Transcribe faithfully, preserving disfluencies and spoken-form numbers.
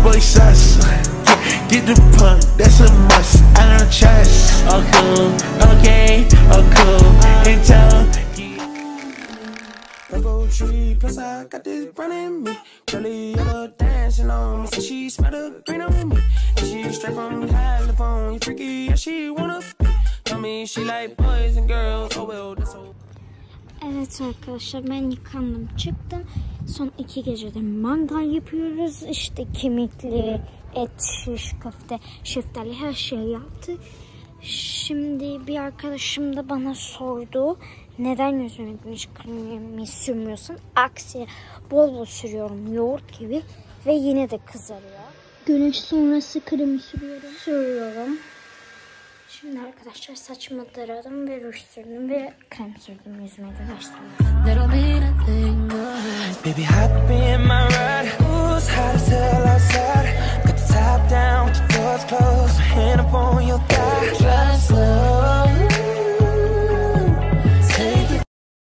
That boy sus. Get the punk, that's a must. I don't trust. Oh cool, okay, oh cool. And tell. Rainbow tree, plus I got this brand in me. Curly yellow dancing on me, so she smell the green on me. And she straight from California, freaky, yeah she wanna be. Tell me she like boys and girls, oh well, that's all. Evet arkadaşlar, ben yıkandım çıktım. Son iki gecede mangal yapıyoruz. İşte kemikli, et, şiş, köfte, şeftali her şeyi yaptık. Şimdi bir arkadaşım da bana sordu. Neden yüzüne güneş kremi sürmüyorsun? Aksi bol bol sürüyorum yoğurt gibi ve yine de kızarıyor. Güneş sonrası kremi sürüyorum. Sürüyorum. Şimdi arkadaşlar saçımı taradım ve ruj sürdüm ve krem sürdüm yüzüme güneşten. Baby hop in my ride, who's hot as hell outside? Got the top down with the doors closed, hand up on your thigh.